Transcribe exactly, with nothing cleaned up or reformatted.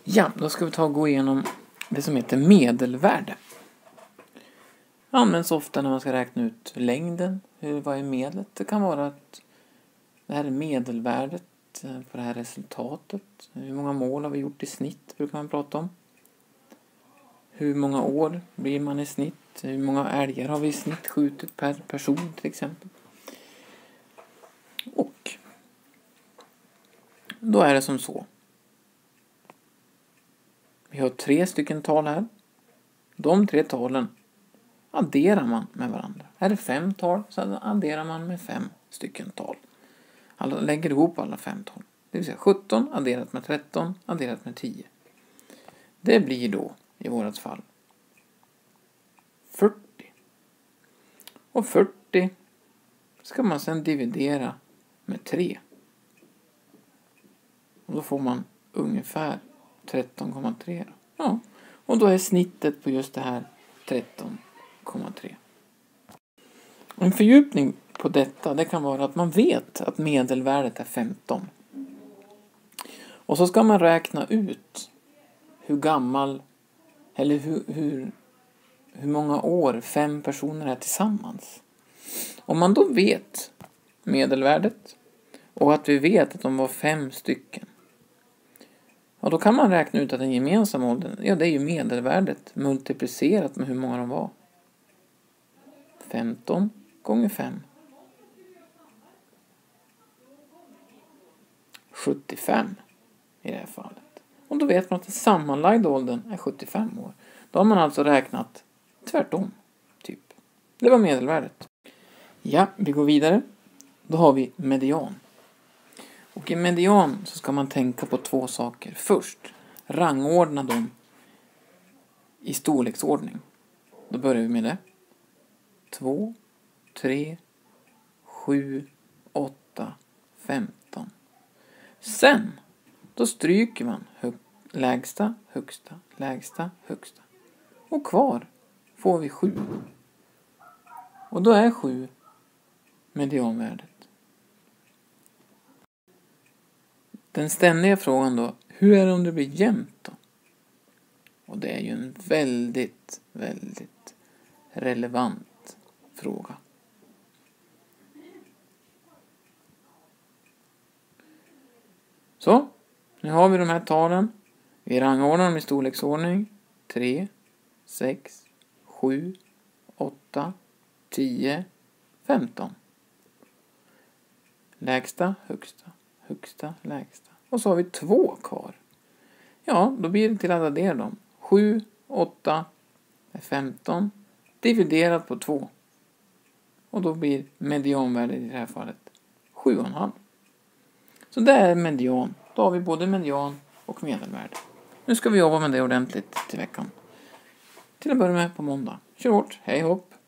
Ja, då ska vi ta och gå igenom det som heter medelvärde. Det används ofta när man ska räkna ut längden. Hur, vad är medlet? Det kan vara att det här är medelvärdet på det här resultatet. Hur många mål har vi gjort i snitt, brukar man prata om. Hur många år blir man i snitt? Hur många älgar har vi i snitt skjutit per person till exempel? Och då är det som så. Vi har tre stycken tal här. De tre talen adderar man med varandra. Är det fem tal så adderar man med fem stycken tal. Alla lägger ihop alla fem tal. Det vill säga sjutton adderat med tretton adderat med tio. Det blir då i vårt fall fyrtio. Och fyrtio ska man sedan dividera med tre. Och då får man ungefär tretton komma tre. Ja, och då är snittet på just det här tretton komma tre. En fördjupning på detta, det kan vara att man vet att medelvärdet är femton. Och så ska man räkna ut hur gammal eller hur, hur, hur många år fem personer är tillsammans. Om man då vet medelvärdet och att vi vet att de var fem stycken. Ja, då kan man räkna ut att den gemensamma åldern, ja det är ju medelvärdet multiplicerat med hur många de var. femton gånger fem. sjuttiofem i det här fallet. Och då vet man att den sammanlagda åldern är sjuttiofem år. Då har man alltså räknat tvärtom, typ. Det var medelvärdet. Ja, vi går vidare. Då har vi median. Och i median så ska man tänka på två saker. Först, rangordna dem i storleksordning. Då börjar vi med det. två, tre, sju, åtta, femton. Sen, då stryker man hög, lägsta, högsta, lägsta, högsta. Och kvar får vi sju. Och då är sju medianvärdet. Den ständiga frågan då, hur är det om det blir jämnt då? Och det är ju en väldigt, väldigt relevant fråga. Så, nu har vi de här talen. Vi rangordnar dem i storleksordning. tre, sex, sju, åtta, tio, femton. Lägsta, högsta, högsta, lägsta. Och så har vi två kvar. Ja, då blir det till att addera dem. sju, åtta är femton. Dividerat på två. Och då blir medianvärdet i det här fallet sju komma fem. Så det är median. Då har vi både median och medelvärde. Nu ska vi jobba med det ordentligt till veckan. Till att börja med på måndag. Kör hårt. Hej hopp!